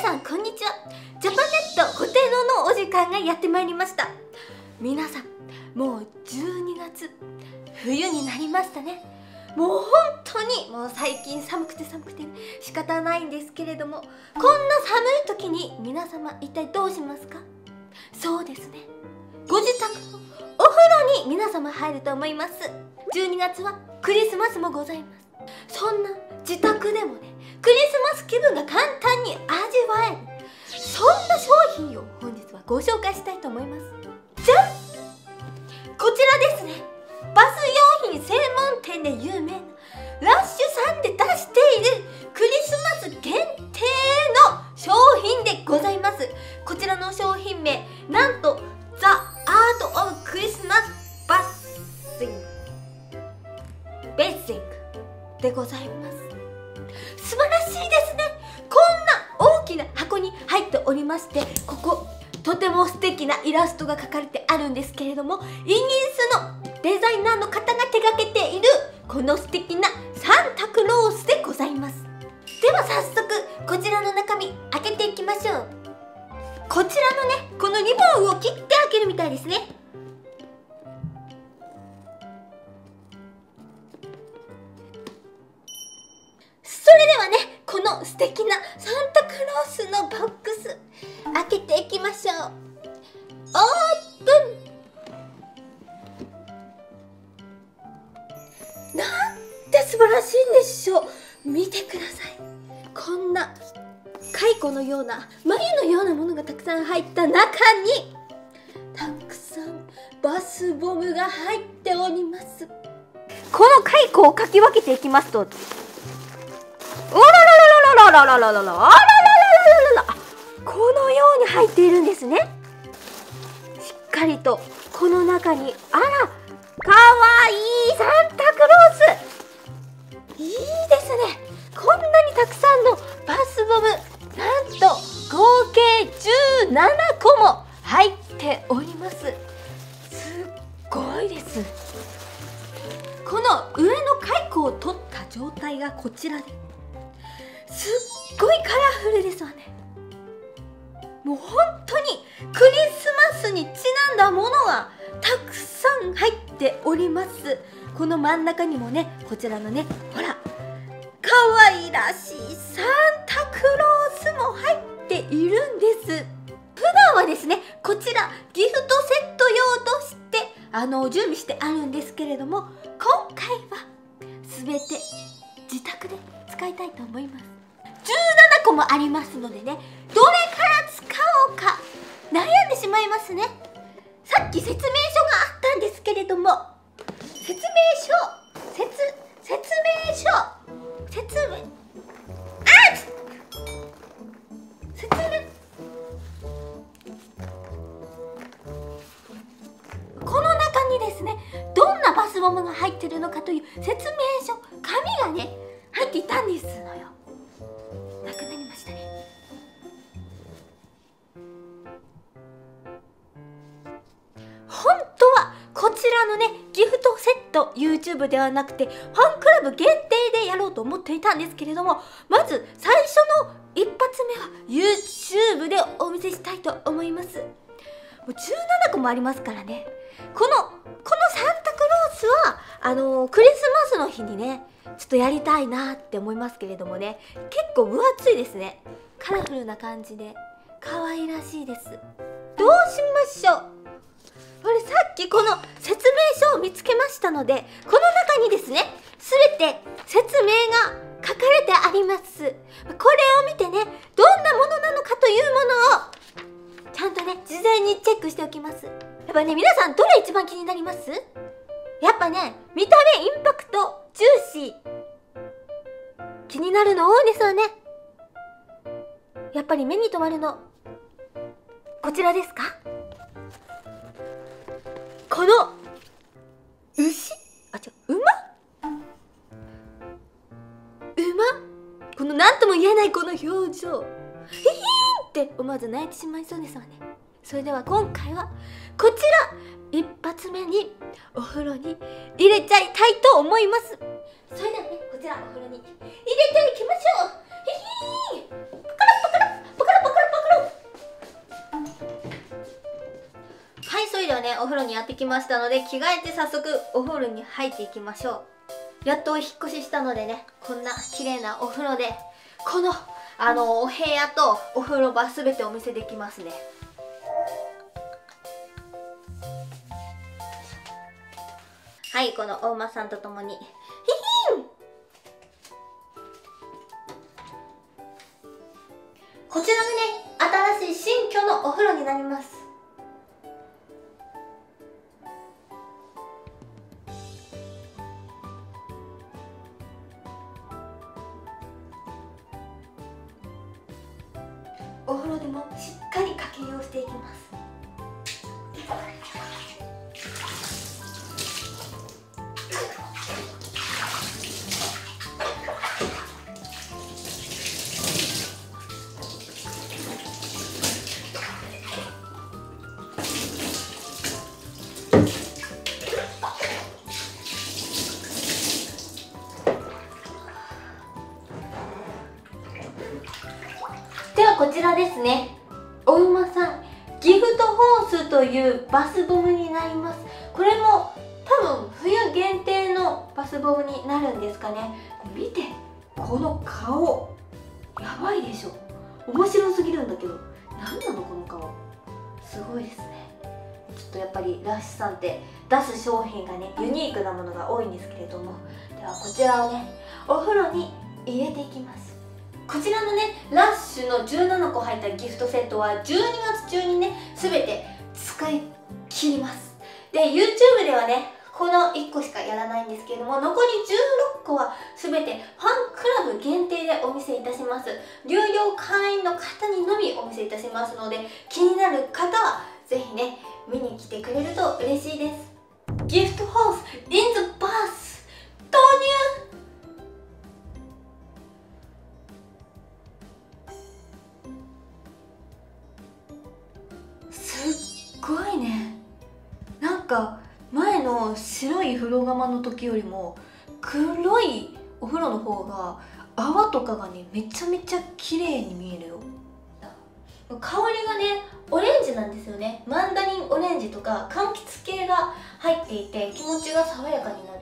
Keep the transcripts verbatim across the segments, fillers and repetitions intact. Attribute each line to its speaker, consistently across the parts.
Speaker 1: さんこんにちは。ジャパネットホテロのお時間がやってまいりました。皆さんもうじゅうにがつ冬になりましたね。もう本当にもう最近寒くて寒くて、ね、仕方ないんですけれども、こんな寒い時に皆様一体どうしますか？そうですね、ご自宅のお風呂に皆様入ると思います。じゅうにがつはクリスマスもございます。そんな自宅でもね、クリスマス気分が簡単に味わえる、そんな商品を本日はご紹介したいと思います。じゃん、こちらですね。バス用品専門店で有名なラッシュさんで出しているクリスマス限定の商品でございます。こちらの商品名、なんとザ・アート・オブ・クリスマス・バッシングベーシングでございます。素晴らしいですね。こんな大きな箱に入っておりまして、こことても素敵なイラストが描かれてあるんですけれども、イギリスのデザイナーの方が手掛けているこの素敵なサンタクロースでございます。では早速こちらの中身開けていきましょう。こちらのね、このリボンを切って開けるみたいですね。それではね、この素敵なサンタクロースのボックス開けていきましょう。オープン。なんて素晴らしいんでしょう。見てください。こんな蚕のような眉のようなものがたくさん入った中に、たくさんバスボムが入っております。この蚕をかき分けていきますと、おらららららららららららららららら、このように入っているんですね。しっかりとこの中に、あらかわいいサンタクロース、いいですね。こんなにたくさんのバスボム、なんと合計じゅうななこも入っております。すっごいです。この上の蚕を取った状態がこちらで、すっごいカラフルですわね。もう本当にクリスマスにちなんだものがたくさん入っております。この真ん中にもね、こちらのね、ほら可愛らしいサンタクロースも入っているんです。普段はですね、こちらギフトセット用としてあの準備してあるんですけれども、今回は全て自宅で使いたいと思います。じゅうななこもありますのでね、どれから使おうか悩んでしまいますね。さっき説明書があったんですけれども、説明書説説明書説明あっ説明この中にですね、どんなバスボムが入ってるのかという説明書、紙がね入っていたんですのよ。なくなりましたね。本当はこちらのねギフトセット YouTube ではなくてファンクラブ限定でやろうと思っていたんですけれども、まず最初の一発目は YouTube でお見せしたいと思います。もうじゅうななこもありますからね。このこのサンタクロースはあのー、クリスマスの日にねちょっとやりたいなって思いますけれどもね、結構分厚いですね。カラフルな感じで可愛らしいです。どうしましょう。これさっきこの説明書を見つけましたので、この中にですね全て説明が書かれてあります。これを見てね、どんなものなのかというものをちゃんとね事前にチェックしておきます。やっぱね、皆さんどれ一番気になります？やっぱね、見た目インパクト、ジューシー、気になるの多いですよね。やっぱり目に留まるのこちらですか？この牛、あ、違う、馬馬この何とも言えないこの表情、ヒヒーンって思わず泣いてしまいそうですわね。それでは今回はこちら一発目にお風呂に入れちゃいたいと思います。それではね、こちらお風呂に入れていきましょう。ヒヒーン、パカラパカラパカラお風呂にやってきましたので、着替えて早速お風呂に入っていきましょう。やっとお引っ越ししたのでね、こんな綺麗なお風呂でこのあのお部屋とお風呂場すべてお見せできますね。はい、このお馬さんとともにヒヒン、こちらがね、新しい新居のお風呂になります。お風呂でもしっかりかけ湯をしていきます。ではこちらですね、お馬さんギフトホースというバスボムになります。これも多分冬限定のバスボムになるんですかね。見てこの顔、やばいでしょ。面白すぎるんだけど、何なのこの顔、すごいですね。ちょっとやっぱりラッシュさんって出す商品がねユニークなものが多いんですけれども、ではこちらをねお風呂に入れていきます。こちらのねラッシュのじゅうななこ入ったギフトセットはじゅうにがつ中にね全て使い切ります。で YouTube ではねこのいっこしかやらないんですけれども、残りじゅうろっこは全てファンクラブ限定でお見せいたします。有料会員の方にのみお見せいたしますので、気になる方はぜひね見に来てくれると嬉しいです。ギフトホース in the bath 投入。すっごいね。なんか前の白い風呂釜の時よりも黒いお風呂の方が泡とかがねめちゃめちゃ綺麗に見えるよ。香りがねオレンジなんですよね。マンダリンオレンジとか柑橘系が入っていて気持ちが爽やかになる。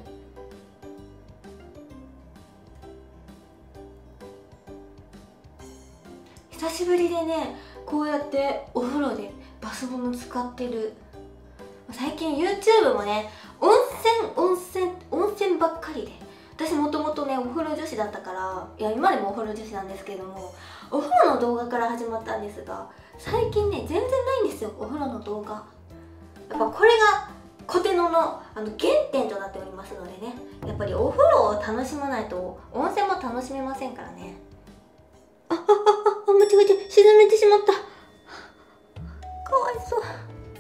Speaker 1: 久しぶりでねこうやってお風呂でバスボム使ってる。最近 YouTube もね温泉温泉温泉ばっかりで、私もともとねお風呂女子だったから、いや今でもお風呂女子なんですけれども、お風呂の動画から始まったんですが、最近ね全然ないんですよお風呂の動画。やっぱこれがコテノのあの原点となっておりますのでね、やっぱりお風呂を楽しまないと温泉も楽しめませんからね。ああああ、間違えて沈めてしまった。かわいそう、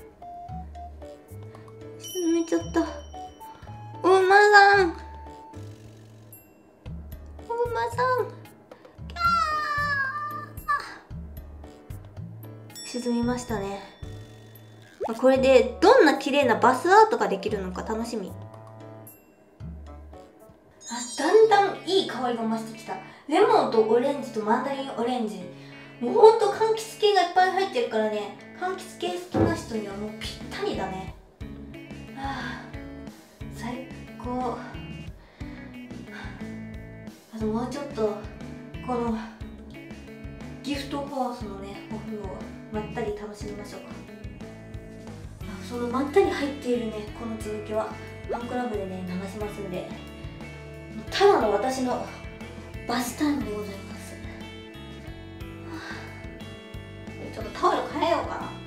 Speaker 1: 沈めちゃった。お馬さんお馬さん、沈みましたね。これでどんな綺麗なバスアートができるのか楽しみ。あ、だんだんいい香りが増してきた。レモンとオレンジとマンダリンオレンジ、もうほんと柑橘系がいっぱい入ってるからね、柑橘系好きな人にはもうぴったりだね。はあ、最高。あともうちょっとこのギフトホースのねお風呂をまったり楽しみましょうか。そのまったり入っているねこの続きはファンクラブでね流しますんで、ただの私のバスタイムでございます。ちょっとタオル変えようかな。